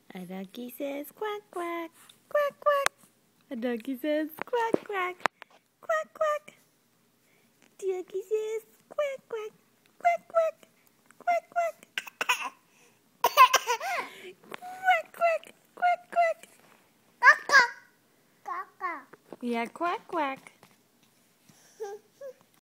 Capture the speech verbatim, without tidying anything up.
A ducky says quack, quack, quack, quack. A ducky says quack, quack, quack, quack. Ducky says quack, quack, quack, quack, quack, quack. Quack, quack, quack, quack. Caca. Yeah, quack, quack.